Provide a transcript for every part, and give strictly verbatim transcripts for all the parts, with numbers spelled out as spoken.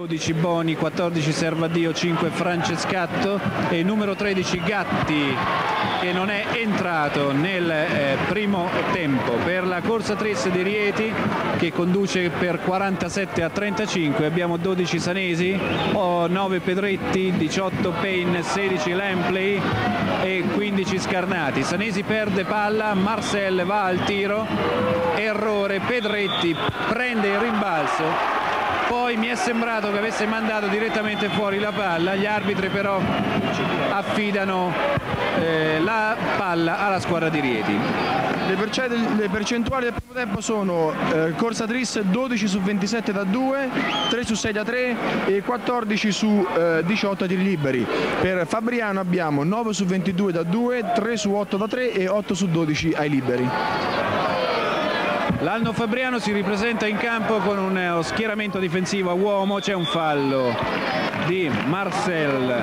dodici Boni, quattordici Servadio, cinque Francescatto e numero tredici Gatti, che non è entrato nel eh, primo tempo. Per la corsa tris di Rieti, che conduce per quarantasette a trentacinque, abbiamo dodici Sanesi, nove Pedretti, diciotto Payne, sedici Lampley e quindici Scarnati. Sanesi perde palla, Marcel va al tiro, errore, Pedretti prende il rimbalzo, poi mi è sembrato che avesse mandato direttamente fuori la palla, gli arbitri però affidano eh, la palla alla squadra di Rieti. Le percentuali del primo tempo sono eh, corsa tris dodici su ventisette da due, tre su sei da tre e quattordici su eh, diciotto a tiri liberi. Per Fabriano abbiamo nove su ventidue da due, tre su otto da tre e otto su dodici ai liberi. L'Alno Fabriano si ripresenta in campo con uno schieramento difensivo a uomo, c'è un fallo di Marcel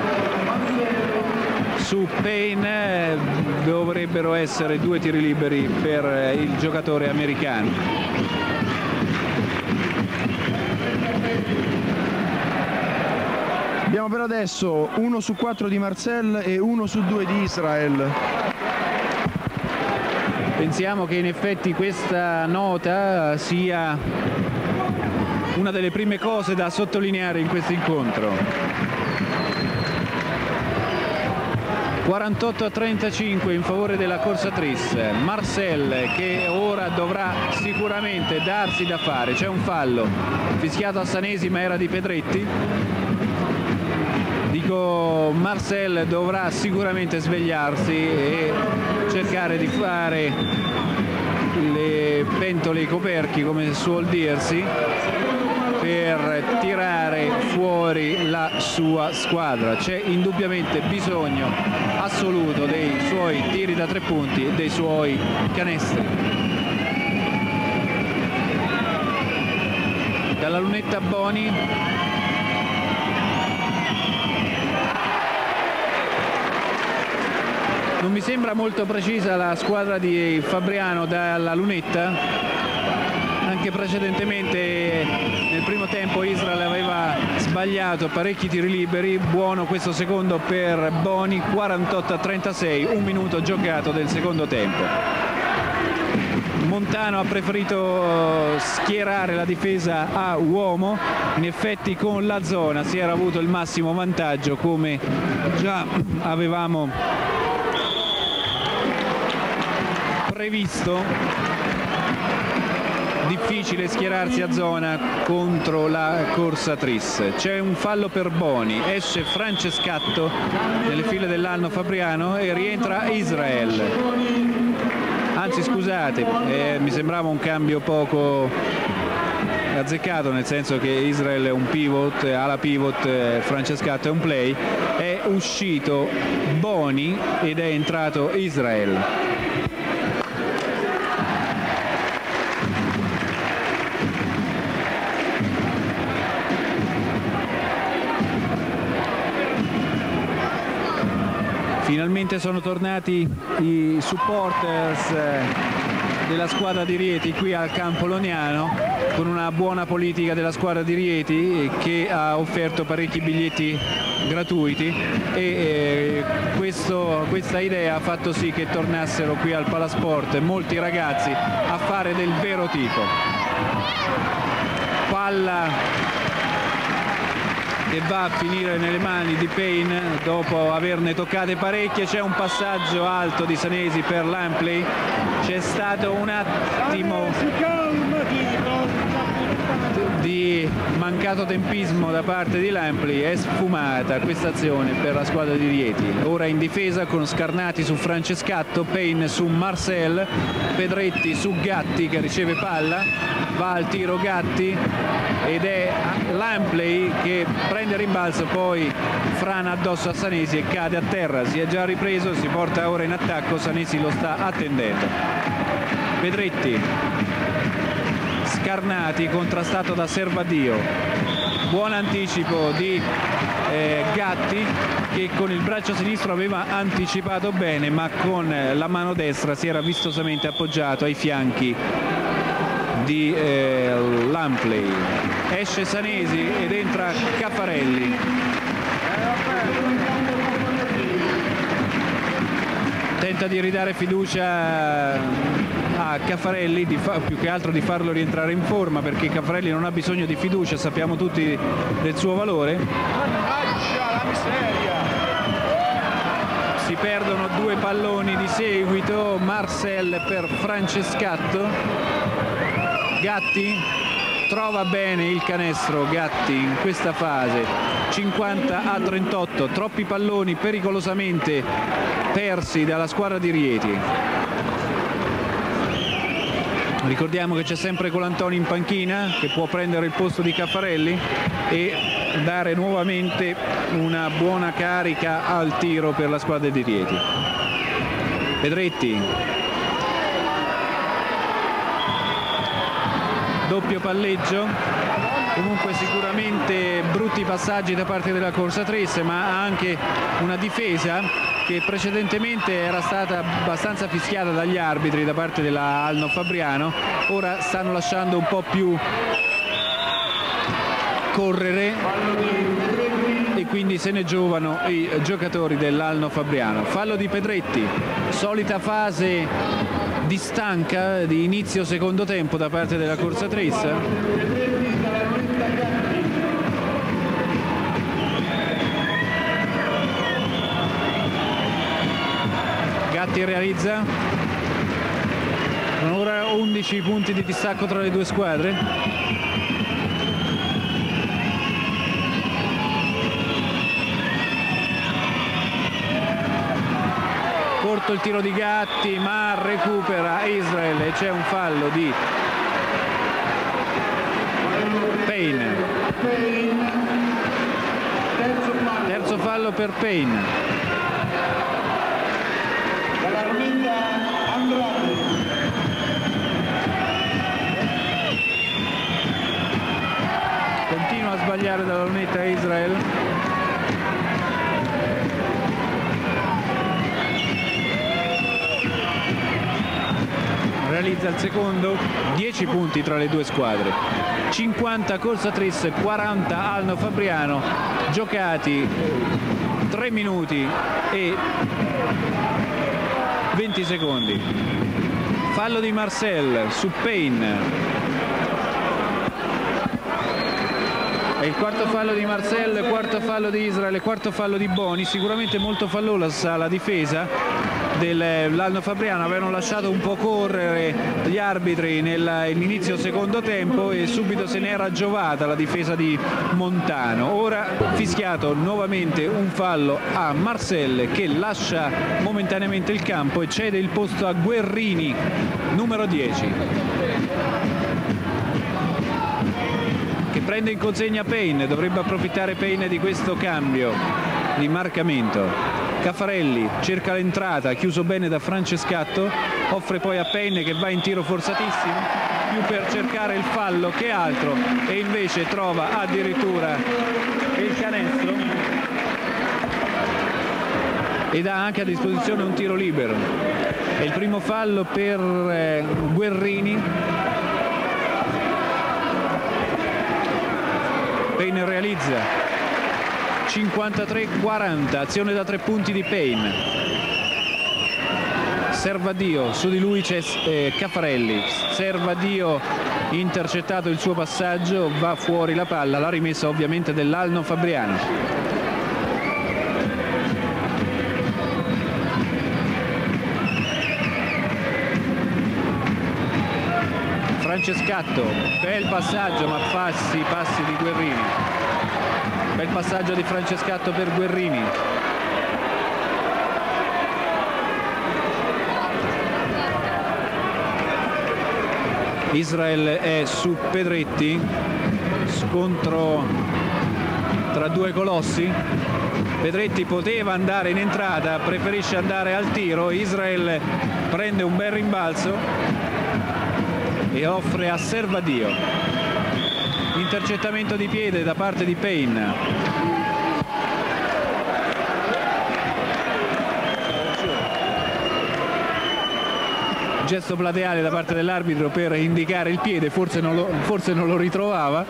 su Payne, dovrebbero essere due tiri liberi per il giocatore americano. Abbiamo per adesso uno su quattro di Marcel e uno su due di Israel. Pensiamo che in effetti questa nota sia una delle prime cose da sottolineare in questo incontro. quarantotto a trentacinque in favore della corsa tris. Marcel che ora dovrà sicuramente darsi da fare, c'è un fallo fischiato a Sanesi ma era di Pedretti. Dico, Marcel dovrà sicuramente svegliarsi e cercare di fare le pentole ai coperchi, come suol dirsi, per tirare fuori la sua squadra. C'è indubbiamente bisogno assoluto dei suoi tiri da tre punti e dei suoi canestri. Dalla lunetta Boni, non mi sembra molto precisa la squadra di Fabriano dalla lunetta, anche precedentemente nel primo tempo Israel aveva sbagliato parecchi tiri liberi. Buono questo secondo per Boni, quarantotto a trentasei, un minuto giocato del secondo tempo. Montano ha preferito schierare la difesa a uomo, in effetti con la zona si era avuto il massimo vantaggio, come già avevamo previsto. Difficile schierarsi a zona contro la corsa tris. C'è un fallo per Boni, esce Francescatto nelle file dell'Alno Fabriano e rientra Israel. Anzi scusate, eh, mi sembrava un cambio poco azzeccato, nel senso che Israel è un pivot, ala pivot, eh, Francescatto è un play. È uscito Boni ed è entrato Israel. Finalmente sono tornati i supporters della squadra di Rieti qui al campo Loniano, con una buona politica della squadra di Rieti che ha offerto parecchi biglietti gratuiti e eh, questo, questa idea ha fatto sì che tornassero qui al Palasport molti ragazzi a fare del vero tifo. Palla che va a finire nelle mani di Payne dopo averne toccate parecchie. C'è un passaggio alto di Sanesi per Lampley, c'è stato un attimo di mancato tempismo da parte di Lampley, è sfumata questa azione per la squadra di Rieti. Ora in difesa con Scarnati su Francescatto, Payne su Marcel, Pedretti su Gatti che riceve palla, va al tiro Gatti ed è Lampley che prende rimbalzo, poi frana addosso a Sanesi e cade a terra. Si è già ripreso, si porta ora in attacco, Sanesi lo sta attendendo. Pedretti, Scarnati contrastato da Servadio, buon anticipo di eh, Gatti che con il braccio sinistro aveva anticipato bene, ma con la mano destra si era vistosamente appoggiato ai fianchi di eh, Lampley. Bumpley, esce Sanesi ed entra Caffarelli. Tenta di ridare fiducia a Caffarelli, di fa, più che altro di farlo rientrare in forma, perché Caffarelli non ha bisogno di fiducia, sappiamo tutti del suo valore. Si perdono due palloni di seguito, Marcel per Francescatto. Gatti trova bene il canestro, Gatti in questa fase, cinquanta a trentotto, troppi palloni pericolosamente persi dalla squadra di Rieti. Ricordiamo che c'è sempre Colantoni in panchina, che può prendere il posto di Caffarelli e dare nuovamente una buona carica al tiro per la squadra di Rieti. Pedretti, doppio palleggio, comunque sicuramente brutti passaggi da parte della corsatrice, ma anche una difesa che precedentemente era stata abbastanza fischiata dagli arbitri da parte della Alno Fabriano. Ora stanno lasciando un po' più correre e quindi se ne giovano i giocatori dell'Alno Fabriano. Fallo di Pedretti, solita fase di stanca di inizio secondo tempo da parte della corsatrice. Gatti realizza, sono ora undici punti di distacco tra le due squadre. Corto il tiro di Gatti, ma recupera Israel e c'è un fallo di Payne. Terzo fallo per Payne. Continua a sbagliare dalla lunetta Israel. Realizza il secondo, dieci punti tra le due squadre, cinquanta corsatrice, quaranta Alno Fabriano, giocati tre minuti e venti secondi. Fallo di Marcel su Payne. È il quarto fallo di Marcel, quarto fallo di Israel, quarto fallo di Boni. Sicuramente molto fallosa la difesa dell'Alno Fabriano, avevano lasciato un po' correre gli arbitri nell'inizio secondo tempo e subito se ne era giovata la difesa di Montano. Ora fischiato nuovamente un fallo a Marcel, che lascia momentaneamente il campo e cede il posto a Guerrini, numero dieci, che prende in consegna Payne. Dovrebbe approfittare Payne di questo cambio di marcamento. Caffarelli cerca l'entrata, chiuso bene da Francescatto, offre poi a Payne che va in tiro forzatissimo, più per cercare il fallo che altro, e invece trova addirittura il canestro ed ha anche a disposizione un tiro libero. È il primo fallo per eh, Guerrini. Payne realizza. cinquantatré quaranta, azione da tre punti di Payne. Servadio, su di lui c'è eh, Caffarelli. Servadio intercettato il suo passaggio, va fuori la palla, la rimessa ovviamente dell'Alno Fabriano. Francescatto, bel passaggio, ma passi, passi di Guerrini. Bel passaggio di Francescatto per Guerrini. Israel è su Pedretti, scontro tra due colossi. Pedretti poteva andare in entrata, preferisce andare al tiro. Israel prende un bel rimbalzo e offre a Servadio. Intercettamento di piede da parte di Payne. gesto plateale da parte dell'arbitro per indicare il piede, forse non lo, forse non lo ritrovava.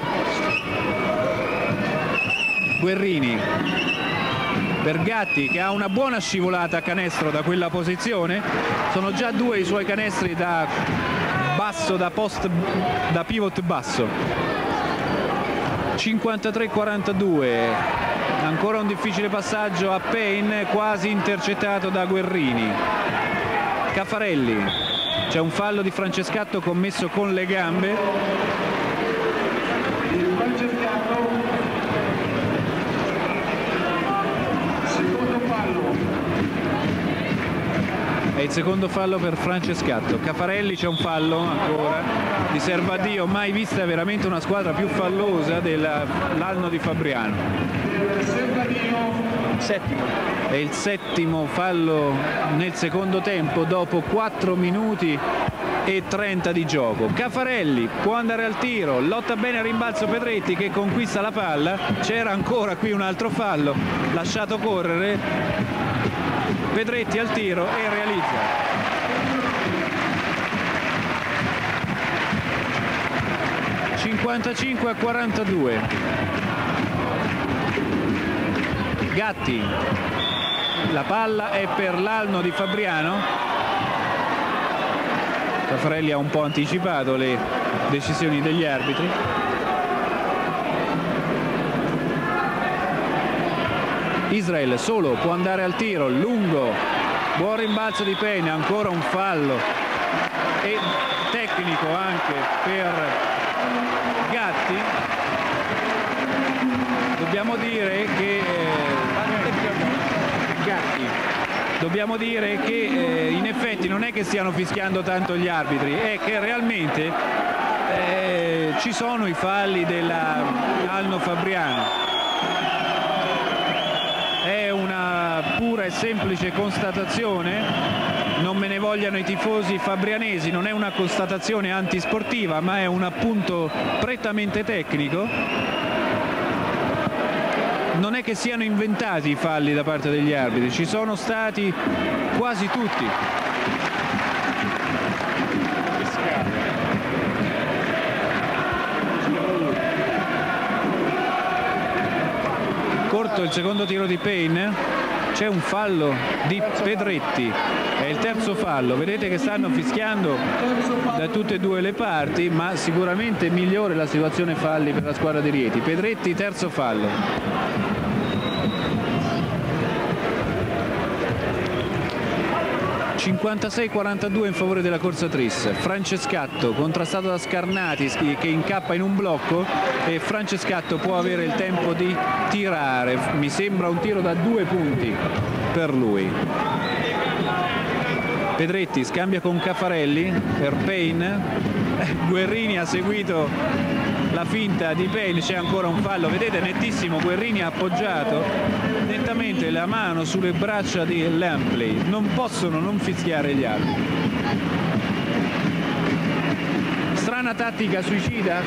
Guerrini per Gatti, che ha una buona scivolata a canestro da quella posizione. Sono già due i suoi canestri da basso, da post, da pivot basso. cinquantatré a quarantadue, ancora un difficile passaggio a Payne, quasi intercettato da Guerrini. Caffarelli, c'è un fallo di Francescatto commesso con le gambe. È il secondo fallo per Francescatto. Caffarelli, c'è un fallo ancora di Servadio, mai vista veramente una squadra più fallosa dell'anno di Fabriano. Settimo. È il settimo fallo nel secondo tempo dopo quattro minuti e trenta di gioco. Caffarelli può andare al tiro, lotta bene a rimbalzo Pedretti che conquista la palla. C'era ancora qui un altro fallo lasciato correre. Pedretti al tiro e realizza. cinquantacinque a quarantadue. Gatti, la palla è per l'Alno di Fabriano. Caffarelli ha un po' anticipato le decisioni degli arbitri. Israel solo, può andare al tiro, lungo, buon rimbalzo di Payne, ancora un fallo e tecnico anche per Gatti. Dobbiamo dire che eh, Gatti dobbiamo dire che eh, in effetti non è che stiano fischiando tanto gli arbitri, è che realmente eh, ci sono i falli dell'Alno Fabriano. È una pura e semplice constatazione, non me ne vogliano i tifosi fabrianesi, non è una constatazione antisportiva ma è un appunto prettamente tecnico. Non è che siano inventati i falli da parte degli arbitri, ci sono stati quasi tutti. Corto il secondo tiro di Payne, c'è un fallo di Pedretti, è il terzo fallo. Vedete che stanno fischiando da tutte e due le parti, ma sicuramente migliore la situazione falli per la squadra di Rieti. Pedretti, terzo fallo. cinquantasei a quarantadue in favore della corsatrice. Francescatto contrastato da Scarnati che incappa in un blocco e Francescatto può avere il tempo di tirare. Mi sembra un tiro da due punti per lui. Pedretti scambia con Caffarelli per Payne. Guerrini ha seguito la finta di Payne, c'è ancora un fallo, vedete, nettissimo. Guerrini ha appoggiato nettamente la mano sulle braccia di Lampley, non possono non fischiare gli altri. Strana tattica suicida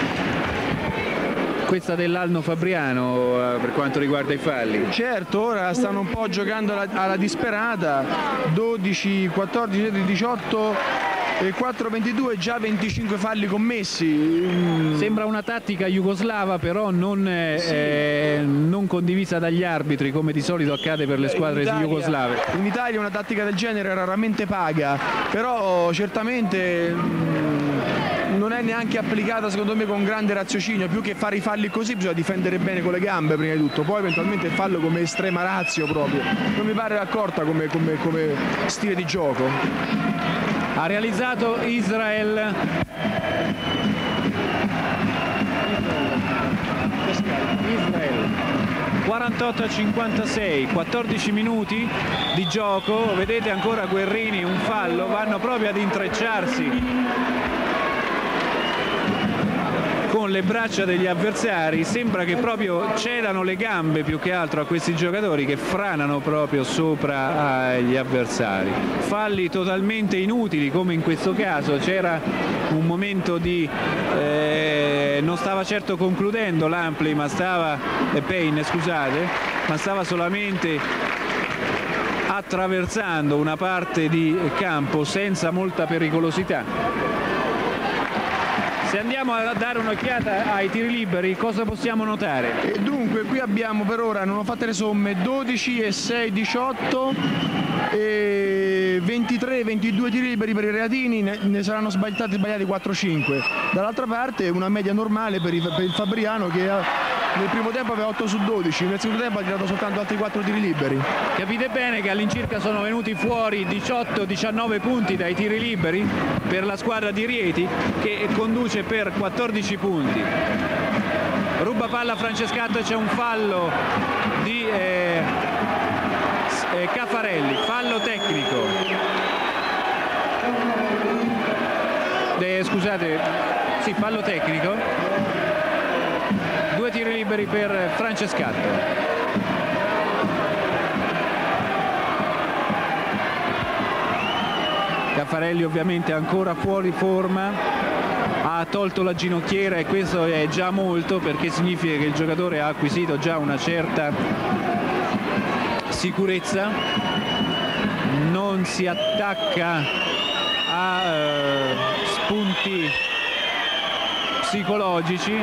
questa dell'Alno Fabriano eh, per quanto riguarda i falli. Certo, ora stanno un po' giocando alla, alla disperata, dodici, quattordici, diciotto e quattro ventidue, già venticinque falli commessi. Sembra una tattica jugoslava, però non, eh, sì. eh, non condivisa dagli arbitri come di solito accade per le squadre in Italia, jugoslave. In Italia una tattica del genere raramente paga, però certamente mh, non è neanche applicata secondo me con grande raziocinio. Più che fare i falli così bisogna difendere bene con le gambe prima di tutto, poi eventualmente il fallo come estrema razio proprio. Non mi pare accorta come, come, come stile di gioco. Ha realizzato Israel. Israel. quarantotto a cinquantasei, quattordici minuti di gioco. Vedete ancora Guerrini, un fallo, vanno proprio ad intrecciarsi con le braccia degli avversari. Sembra che proprio cedano le gambe più che altro a questi giocatori che franano proprio sopra agli avversari. Falli totalmente inutili come in questo caso. C'era un momento di eh, non stava certo concludendo Lampley, ma stava eh, Payne scusate ma stava solamente attraversando una parte di campo senza molta pericolosità. Se andiamo a dare un'occhiata ai tiri liberi, cosa possiamo notare? E dunque qui abbiamo per ora, non ho fatte le somme, dodici e sei, diciotto e ventitré ventidue tiri liberi per i reatini, ne, ne saranno sbagliati, sbagliati quattro cinque. Dall'altra parte una media normale per, i, per il Fabriano che ha, nel primo tempo aveva otto su dodici, nel secondo tempo ha tirato soltanto altri quattro tiri liberi. Capite bene che all'incirca sono venuti fuori diciotto diciannove punti dai tiri liberi per la squadra di Rieti, che conduce per quattordici punti. Ruba palla Francescatto e c'è un fallo di eh, eh, Caffarelli, fallo tecnico. Eh, scusate, sì, fallo tecnico. Due tiri liberi per Francescatto. Caffarelli ovviamente ancora fuori forma, ha tolto la ginocchiera e questo è già molto, perché significa che il giocatore ha acquisito già una certa sicurezza, non si attacca a eh, spunti psicologici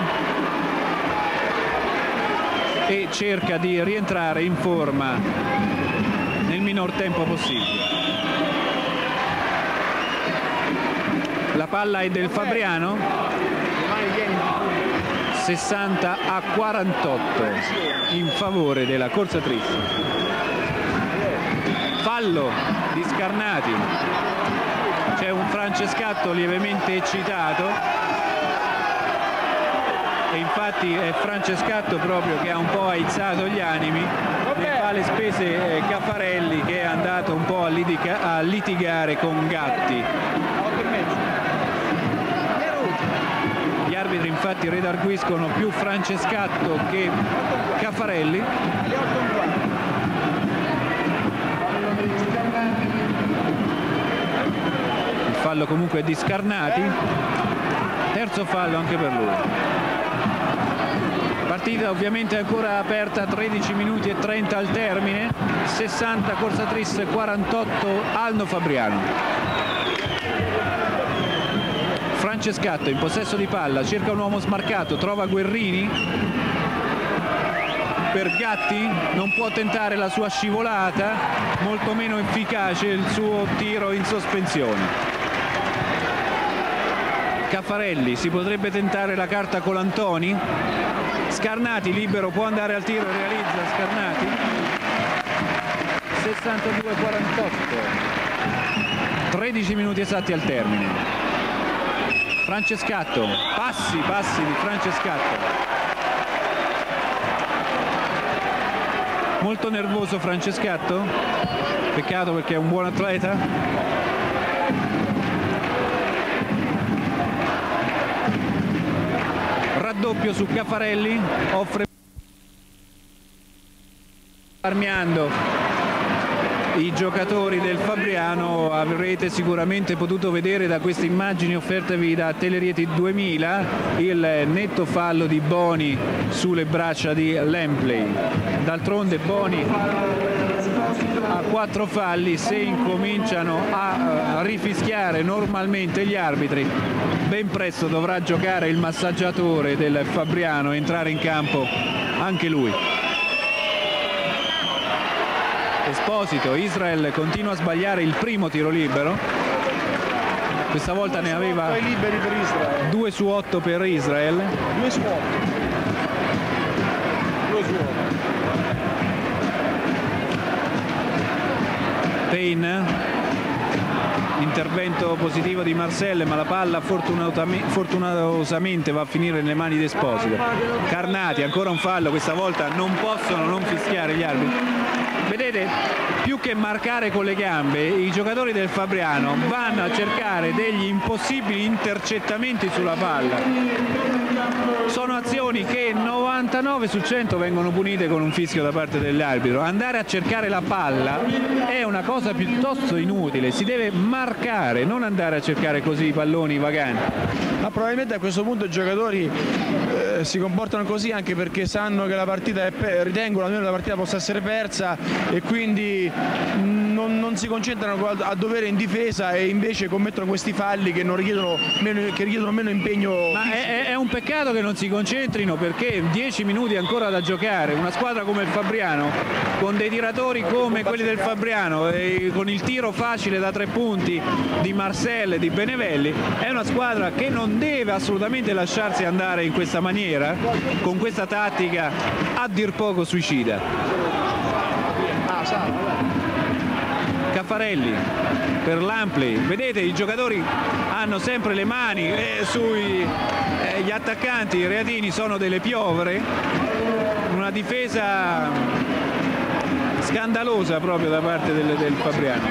e cerca di rientrare in forma nel minor tempo possibile. La palla è del Fabriano, sessanta a quarantotto in favore della corsatrice. Fallo di Scarnati, c'è un Francescatto lievemente eccitato e infatti è Francescatto proprio che ha un po' aizzato gli animi, ne fa le spese Caffarelli, che è andato un po' a, litiga a litigare con Gatti. Gli arbitri infatti redarguiscono più Francescatto che Caffarelli. Il fallo comunque è di Scarnati, terzo fallo anche per lui. Partita ovviamente ancora aperta, tredici minuti e trenta al termine, sessanta Corsatris, quarantotto Alno Fabriano. Francescatto in possesso di palla, cerca un uomo smarcato, trova Guerrini per Gatti, non può tentare la sua scivolata, molto meno efficace il suo tiro in sospensione. Caffarelli, si potrebbe tentare la carta Colantoni, Scarnati libero, può andare al tiro, realizza Scarnati. sessantadue a quarantotto, tredici minuti esatti al termine. Francescatto, passi, passi di Francescatto. Molto nervoso Francescatto, peccato perché è un buon atleta. Raddoppio su Caffarelli, offre risparmiando i giocatori del Fabriano. Avrete sicuramente potuto vedere da queste immagini offertevi da Telerieti duemila il netto fallo di Boni sulle braccia di Lempley. D'altronde Boni ha quattro falli, se incominciano a rifischiare normalmente gli arbitri, ben presto dovrà giocare il massaggiatore del Fabriano, entrare in campo anche lui. Esposito, Israel continua a sbagliare il primo tiro libero, questa volta ne aveva due su otto per Israel. due su otto. due su otto. Payne, intervento positivo di Marcelle, ma la palla fortunatosamente va a finire nelle mani di Esposito. Carnati, ancora un fallo, questa volta non possono non fischiare gli arbitri. Vedete, più che marcare con le gambe, i giocatori del Fabriano vanno a cercare degli impossibili intercettamenti sulla palla. sono azioni che novantanove su cento vengono punite con un fischio da parte dell'arbitro. Andare a cercare la palla è una cosa piuttosto inutile, si deve marcare, non andare a cercare così i palloni vaganti. Ma probabilmente a questo punto i giocatori eh, si comportano così anche perché sanno che la partita è per, ritengono almeno che la partita possa essere persa e quindi non, non si concentrano a, a dovere in difesa e invece commettono questi falli che, non richiedono, meno, che richiedono meno impegno. Ma è, è un peccato che non si concentrino, perché dieci minuti ancora da giocare, una squadra come il Fabriano con dei tiratori come quelli del Fabriano e con il tiro facile da tre punti di Marcel e di Benevelli, è una squadra che non deve assolutamente lasciarsi andare in questa maniera, con questa tattica a dir poco suicida. Caffarelli per l'Ampley, vedete i giocatori hanno sempre le mani eh, sui eh, gli attaccanti, i reatini sono delle piovere, una difesa scandalosa proprio da parte del, del Fabriano.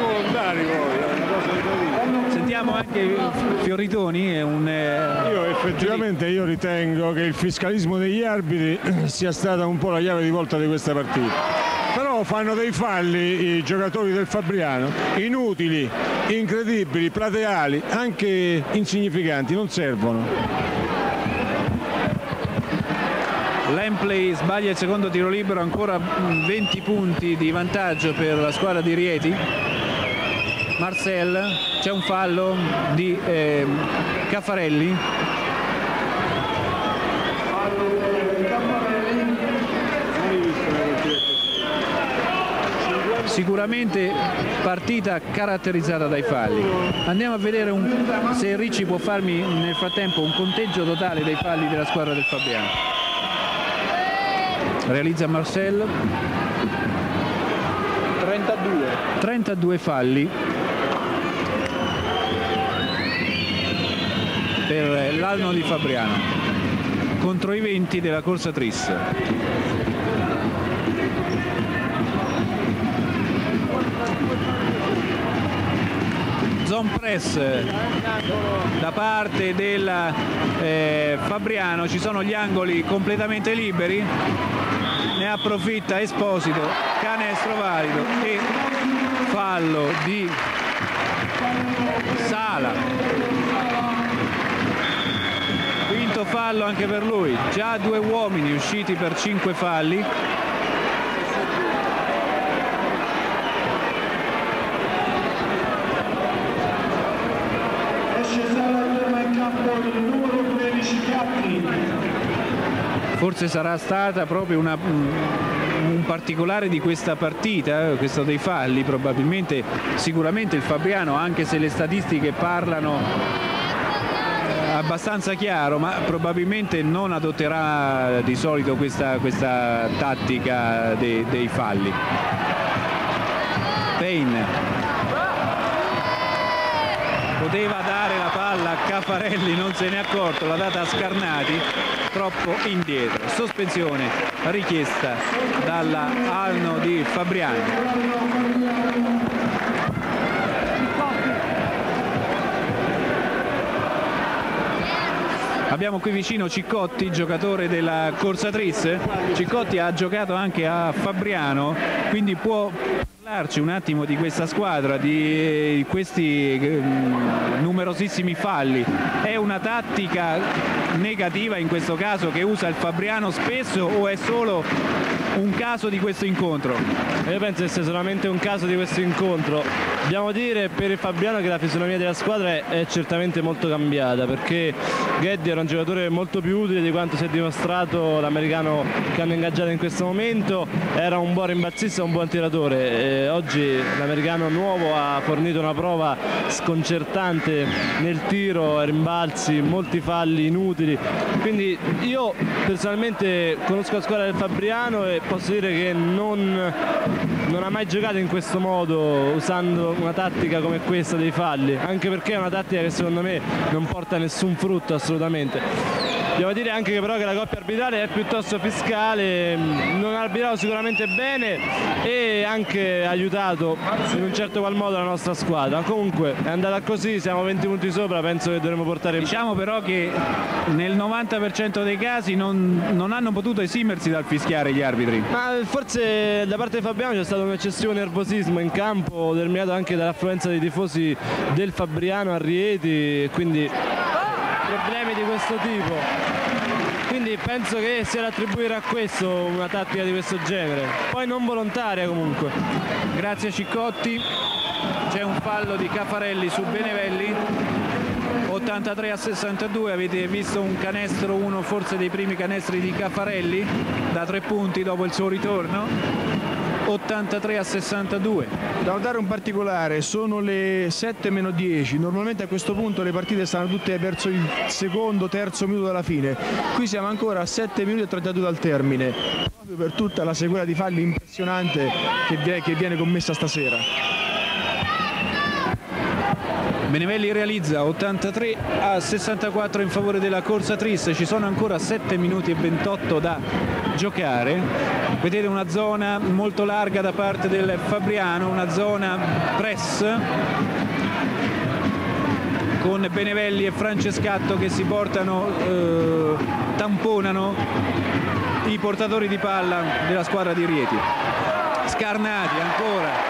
Sentiamo anche Fioritoni. È un, eh... Io effettivamente io ritengo che il fiscalismo degli arbitri sia stata un po' la chiave di volta di questa partita. Però fanno dei falli i giocatori del Fabriano, inutili, incredibili, plateali, anche insignificanti, non servono. L'Ampley sbaglia il secondo tiro libero, ancora venti punti di vantaggio per la squadra di Rieti. Marcel, c'è un fallo di eh, Caffarelli. Sicuramente partita caratterizzata dai falli. Andiamo a vedere un, se Ricci può farmi nel frattempo un conteggio totale dei falli della squadra del Fabriano. Realizza Marcel. trentadue. trentadue falli per l'Alno di Fabriano contro i venti della corsa Tris. Zone press da parte del eh, Fabriano, ci sono gli angoli completamente liberi, ne approfitta Esposito, canestro valido e fallo di Sala, quinto fallo anche per lui, già due uomini usciti per cinque falli. Forse sarà stata proprio una, un particolare di questa partita, questo dei falli, probabilmente, sicuramente il Fabriano, anche se le statistiche parlano abbastanza chiaro, ma probabilmente non adotterà di solito questa, questa tattica dei, dei falli. Payne poteva dare la palla a Caffarelli, non se ne è accorto, l'ha data a Scarnati, troppo indietro. Sospensione richiesta dalla Alno di Fabriano. Abbiamo qui vicino Ciccotti, giocatore della Corsa Tris. Ciccotti ha giocato anche a Fabriano, quindi può parlarci un attimo di questa squadra, di questi numerosissimi falli. È una tattica negativa in questo caso che usa il Fabriano spesso, o è solo un caso di questo incontro? Io penso che sia solamente un caso di questo incontro. Dobbiamo dire per il Fabriano che la fisionomia della squadra è, è certamente molto cambiata, perché Geddi era un giocatore molto più utile di quanto si è dimostrato l'americano che hanno ingaggiato in questo momento. Era un buon rimbalzista, un buon tiratore. E oggi l'americano nuovo ha fornito una prova sconcertante nel tiro, rimbalzi, molti falli inutili. Quindi io personalmente conosco la squadra del Fabriano e posso dire che non, non ha mai giocato in questo modo, usando una tattica come questa dei falli, anche perché è una tattica che secondo me non porta nessun frutto assolutamente. Devo dire anche che però che la coppia arbitrale è piuttosto fiscale, non ha arbitrato sicuramente bene e anche aiutato in un certo qual modo la nostra squadra. Comunque è andata così, siamo venti punti sopra, penso che dovremmo portare. Diciamo però che nel novanta per cento dei casi non, non hanno potuto esimersi dal fischiare gli arbitri. Ma forse da parte di Fabriano c'è stato un eccessivo nervosismo in campo, determinato anche dall'affluenza dei tifosi del Fabriano a Rieti, e quindi problemi di questo tipo. Quindi penso che sia da attribuire a questo una tattica di questo genere, poi non volontaria comunque. Grazie Ciccotti. C'è un fallo di Caffarelli su Benevelli. ottantatré a sessantadue, avete visto un canestro, uno forse dei primi canestri di Caffarelli da tre punti dopo il suo ritorno. ottantatré a sessantadue. Da notare un particolare, sono le sette meno dieci, normalmente a questo punto le partite stanno tutte verso il secondo, terzo minuto dalla fine, qui siamo ancora a sette minuti e trentadue dal termine, proprio per tutta la sequela di falli impressionante che viene, che viene commessa stasera. Benevelli realizza ottantatré a sessantaquattro in favore della corsa Tris, ci sono ancora sette minuti e ventotto da giocare. Vedete una zona molto larga da parte del Fabriano, una zona press con Benevelli e Francescatto che si portano, eh, tamponano i portatori di palla della squadra di Rieti. Scarnati ancora.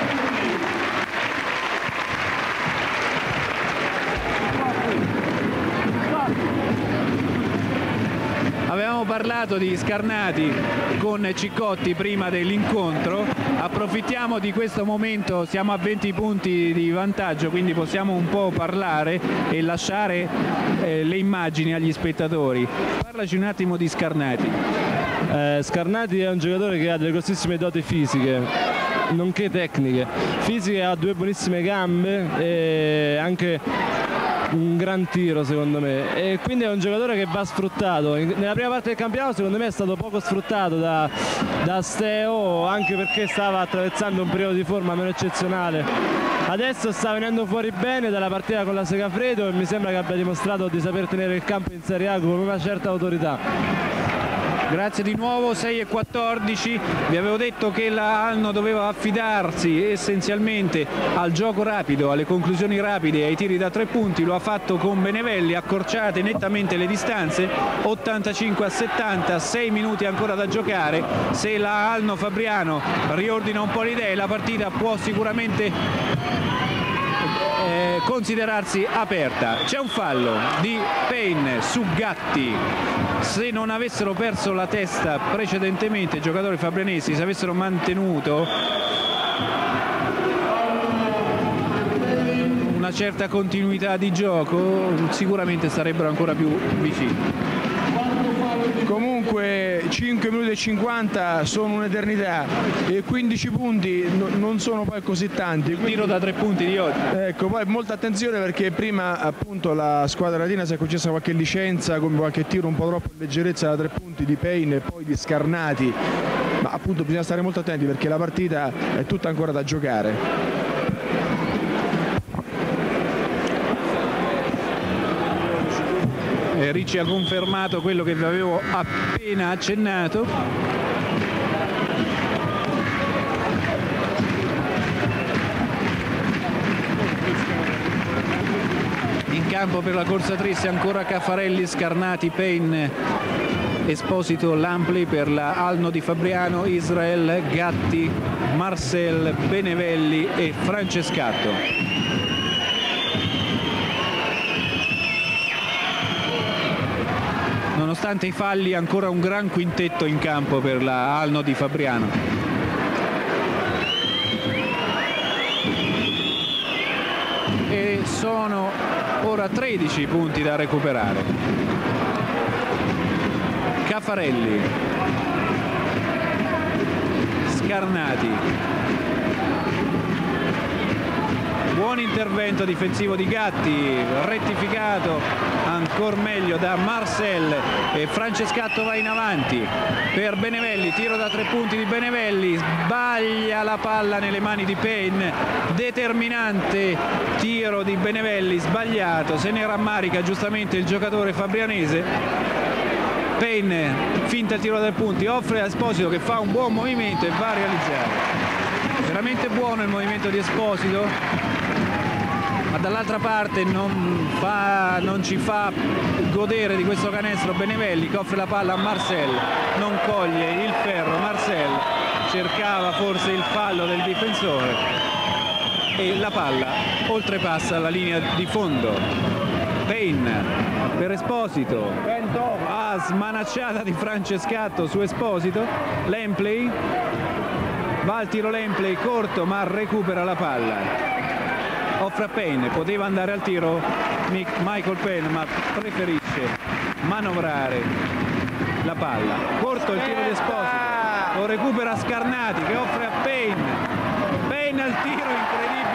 Avevamo parlato di Scarnati con Ciccotti prima dell'incontro, approfittiamo di questo momento, siamo a venti punti di vantaggio, quindi possiamo un po' parlare e lasciare eh, le immagini agli spettatori. Parlaci un attimo di Scarnati. Eh, Scarnati è un giocatore che ha delle grossissime doti fisiche, nonché tecniche. Fisiche, ha due buonissime gambe e anche un gran tiro secondo me, e quindi è un giocatore che va sfruttato. Nella prima parte del campionato secondo me è stato poco sfruttato da, da Steo, anche perché stava attraversando un periodo di forma meno eccezionale. Adesso sta venendo fuori bene dalla partita con la Segafredo e mi sembra che abbia dimostrato di saper tenere il campo in Serie A con una certa autorità. Grazie di nuovo, sei e quattordici, vi avevo detto che la Alno doveva affidarsi essenzialmente al gioco rapido, alle conclusioni rapide, ai tiri da tre punti, lo ha fatto con Benevelli, accorciate nettamente le distanze, ottantacinque a settanta, sei minuti ancora da giocare. Se la Alno Fabriano riordina un po' le idee, la partita può sicuramente eh, considerarsi aperta. C'è un fallo di Payne su Gatti. Se non avessero perso la testa precedentemente i giocatori fabrianesi, se avessero mantenuto una certa continuità di gioco, sicuramente sarebbero ancora più vicini. Comunque cinque minuti e cinquanta sono un'eternità e quindici punti no, non sono poi così tanti. Il tiro da tre punti di oggi. Ecco, poi molta attenzione perché prima appunto la squadra latina si è concessa qualche licenza, come qualche tiro un po' troppo in leggerezza da tre punti di Payne e poi di Scarnati, ma appunto bisogna stare molto attenti perché la partita è tutta ancora da giocare. Ricci ha confermato quello che vi avevo appena accennato. In campo per la corsa triste ancora Caffarelli, Scarnati, Payne, Esposito, Lampli. Per la Alno di Fabriano, Israel, Gatti, Marcel, Benevelli e Francescatto. Nonostante i falli, ancora un gran quintetto in campo per la Alno di Fabriano. E sono ora tredici punti da recuperare. Caffarelli, Scarnati, buon intervento difensivo di Gatti, rettificato ancora meglio da Marcel e Francescatto va in avanti per Benevelli, tiro da tre punti di Benevelli, sbaglia la palla nelle mani di Payne, determinante tiro di Benevelli sbagliato, se ne rammarica giustamente il giocatore fabrianese. Payne finta il tiro da tre punti, offre a Esposito che fa un buon movimento e va a realizzare. Veramente buono il movimento di Esposito, ma dall'altra parte non, fa, non ci fa godere di questo canestro Benevelli, che offre la palla a Marcel, non coglie il ferro. Marcel cercava forse il fallo del difensore e la palla oltrepassa la linea di fondo. Payne per Esposito, ah, smanacciata di Francescatto su Esposito. Lempley va al tiro, Lempley corto ma recupera la palla, offre a Payne, poteva andare al tiro Michael Payne ma preferisce manovrare la palla. Corto il tiro di Esposito, lo recupera Scarnati che offre a Payne, Payne al tiro incredibile